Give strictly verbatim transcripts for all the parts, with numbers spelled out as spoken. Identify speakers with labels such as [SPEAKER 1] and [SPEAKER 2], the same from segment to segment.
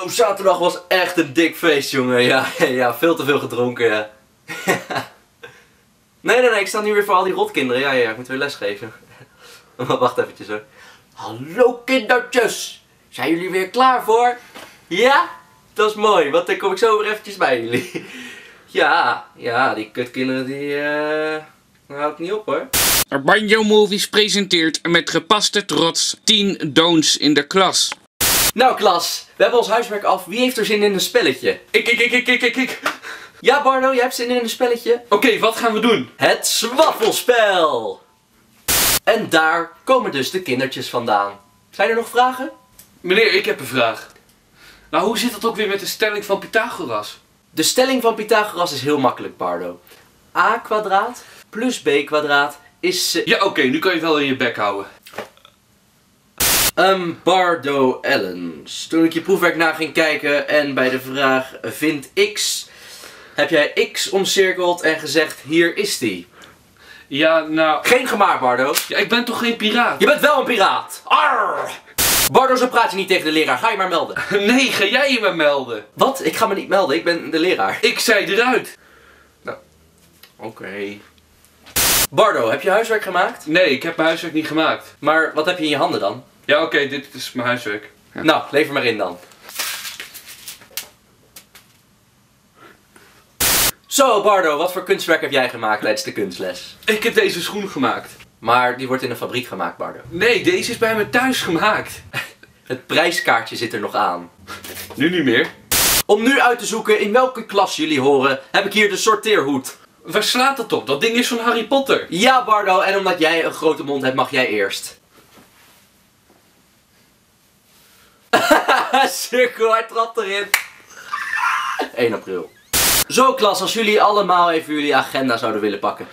[SPEAKER 1] Zo, zaterdag was echt een dik feest, jongen. Ja, ja, veel te veel gedronken, ja. Nee, nee, nee, ik sta nu weer voor al die rotkinderen. Ja, ja, ik moet weer lesgeven. Wacht eventjes hoor. Hallo kindertjes, zijn jullie weer klaar voor? Ja? Dat is mooi, want dan kom ik zo weer eventjes bij jullie. Ja, ja, die kutkinderen die, eh, uh, houdt niet op hoor.
[SPEAKER 2] Banjo Movies presenteert met gepaste trots tien don'ts in de klas.
[SPEAKER 1] Nou klas, we hebben ons huiswerk af. Wie heeft er zin in een spelletje?
[SPEAKER 2] Ik, ik, ik, ik, ik, ik, ik.
[SPEAKER 1] Ja Bardo, jij hebt zin in een spelletje?
[SPEAKER 2] Oké, okay, wat gaan we doen?
[SPEAKER 1] Het zwaffelspel! En daar komen dus de kindertjes vandaan. Zijn er nog vragen?
[SPEAKER 2] Meneer, ik heb een vraag. Nou, hoe zit het ook weer met de stelling van Pythagoras?
[SPEAKER 1] De stelling van Pythagoras is heel makkelijk, Bardo. A kwadraat plus b kwadraat is... Uh...
[SPEAKER 2] Ja, oké, okay, nu kan je wel in je bek houden.
[SPEAKER 1] Um, Bardo Ellens. Toen ik je proefwerk na ging kijken en bij de vraag vind x, heb jij x omcirkeld en gezegd hier is die.
[SPEAKER 2] Ja, nou...
[SPEAKER 1] Geen gemaar, Bardo.
[SPEAKER 2] Ja, ik ben toch geen piraat?
[SPEAKER 1] Je bent wel een piraat. Arr! Bardo, zo praat je niet tegen de leraar. Ga je maar melden.
[SPEAKER 2] Nee, ga jij je maar melden.
[SPEAKER 1] Wat? Ik ga me niet melden. Ik ben de leraar.
[SPEAKER 2] Ik zei eruit.
[SPEAKER 1] Nou, oké. Okay. Bardo, heb je huiswerk gemaakt?
[SPEAKER 2] Nee, ik heb mijn huiswerk niet gemaakt.
[SPEAKER 1] Maar wat heb je in je handen dan?
[SPEAKER 2] Ja, oké, okay, dit is mijn huiswerk. Ja.
[SPEAKER 1] Nou, lever maar in dan. Zo, Bardo, wat voor kunstwerk heb jij gemaakt tijdens de kunstles?
[SPEAKER 2] Ik heb deze schoen gemaakt.
[SPEAKER 1] Maar die wordt in een fabriek gemaakt, Bardo.
[SPEAKER 2] Nee, deze is bij me thuis gemaakt.
[SPEAKER 1] Het prijskaartje zit er nog aan.
[SPEAKER 2] Nu niet meer.
[SPEAKER 1] Om nu uit te zoeken in welke klas jullie horen, heb ik hier de sorteerhoed.
[SPEAKER 2] Waar slaat dat op? Dat ding is van Harry Potter.
[SPEAKER 1] Ja, Bardo, en omdat jij een grote mond hebt, mag jij eerst. Sukkel, hij trapt erin. één april. Zo klas, als jullie allemaal even jullie agenda zouden willen pakken.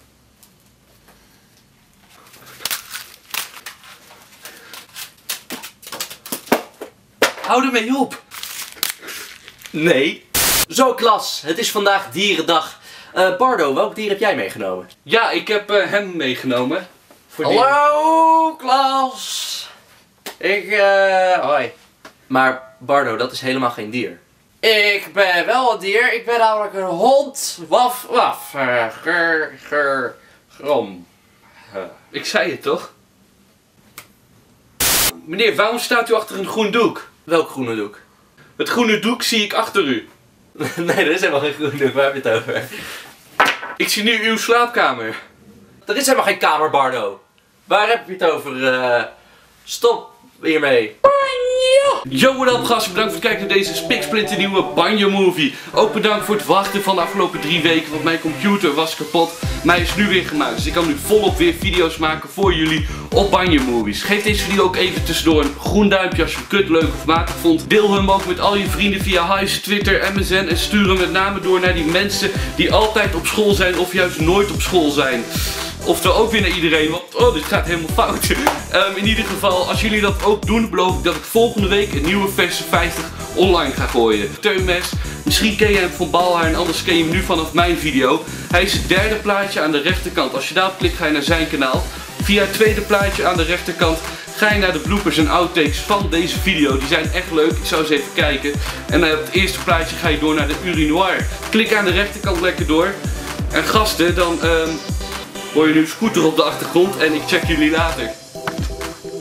[SPEAKER 2] Hou ermee op.
[SPEAKER 1] Nee. Zo klas, het is vandaag dierendag. Uh, Bardo, welk dier heb jij meegenomen?
[SPEAKER 2] Ja, ik heb uh, hem meegenomen.
[SPEAKER 1] Voor Hallo klas. Ik, eh, hoi. Maar Bardo, dat is helemaal geen dier. Ik ben wel een dier. Ik ben namelijk een hond. Waf, waf. Uh, ger, ger, grom.
[SPEAKER 2] Uh. Ik zei het toch? Meneer, waarom staat u achter een groen doek?
[SPEAKER 1] Welk groene doek?
[SPEAKER 2] Het groene doek zie ik achter u.
[SPEAKER 1] Nee, er is helemaal geen groen doek. Waar heb je het over?
[SPEAKER 2] Ik zie nu uw slaapkamer.
[SPEAKER 1] Er is helemaal geen kamer, Bardo. Waar heb je het over? Uh, stop hiermee.
[SPEAKER 2] Yo, what up gasten, bedankt voor het kijken naar deze spiksplinter nieuwe Banjo Movie. Ook bedankt voor het wachten van de afgelopen drie weken, want mijn computer was kapot. Mij is nu weer gemaakt, dus ik kan nu volop weer video's maken voor jullie op Banjo Movies. Geef deze video ook even tussendoor een groen duimpje als je hem kut, leuk of matig vond. Deel hem ook met al je vrienden via Hives, Twitter, M S N en stuur hem met name door naar die mensen die altijd op school zijn of juist nooit op school zijn. Oftewel ook weer naar iedereen, want oh, dit gaat helemaal fout. um, in ieder geval, als jullie dat ook doen, beloof ik dat ik volgende week een nieuwe verse vijftig online ga gooien. Teunmes, misschien ken je hem van Balhaar en anders ken je hem nu vanaf mijn video. Hij is het derde plaatje aan de rechterkant. Als je daarop klikt ga je naar zijn kanaal. Via het tweede plaatje aan de rechterkant ga je naar de bloopers en outtakes van deze video. Die zijn echt leuk, ik zou eens even kijken. En uh, op het eerste plaatje ga je door naar de urinoir. Klik aan de rechterkant lekker door. En gasten, dan... Um, hoor je nu scooter op de achtergrond en ik check jullie later.